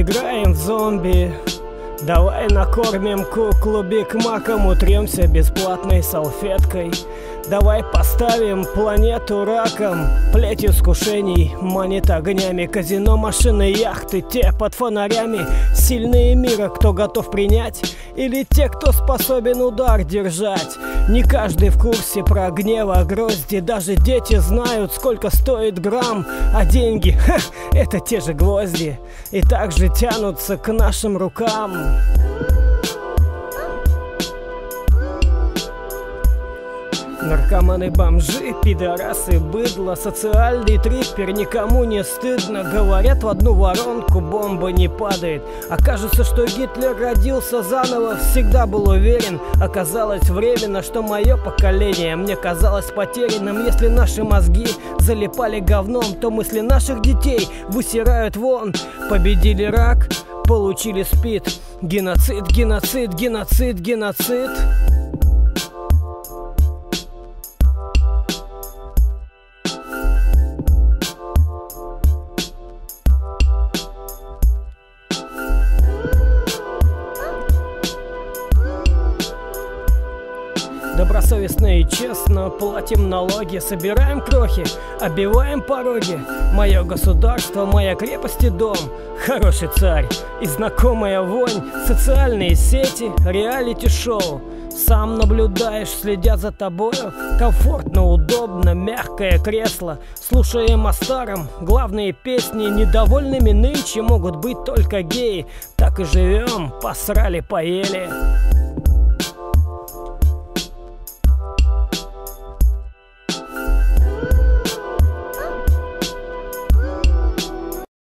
Поиграем в зомби. Давай накормим куклу Биг Маком, утремся бесплатной салфеткой. Давай поставим планету раком, плеть искушений манит огнями. Казино, машины, яхты, те под фонарями. Сильные мира, кто готов принять, или те, кто способен удар держать. Не каждый в курсе про гнева грозди, даже дети знают, сколько стоит грамм. А деньги, ха, это те же гвозди, и также тянутся к нашим рукам. Наркоманы, бомжи, пидорасы, быдло, социальный триппер, никому не стыдно. Говорят, в одну воронку бомба не падает. Окажется, что Гитлер родился заново, всегда был уверен. Оказалось временно, что мое поколение мне казалось потерянным. Если наши мозги залипали говном, то мысли наших детей высирают вон. Победили рак, получили СПИД. Геноцид, геноцид, геноцид, геноцид. Добросовестно и честно платим налоги, собираем крохи, оббиваем пороги. Мое государство, моя крепость и дом, хороший царь и знакомая вонь. Социальные сети, реалити-шоу. Сам наблюдаешь, следя за тобою. Комфортно, удобно, мягкое кресло. Слушаем о старом, главные песни. Недовольными нынче могут быть только геи. Так и живем, посрали, поели.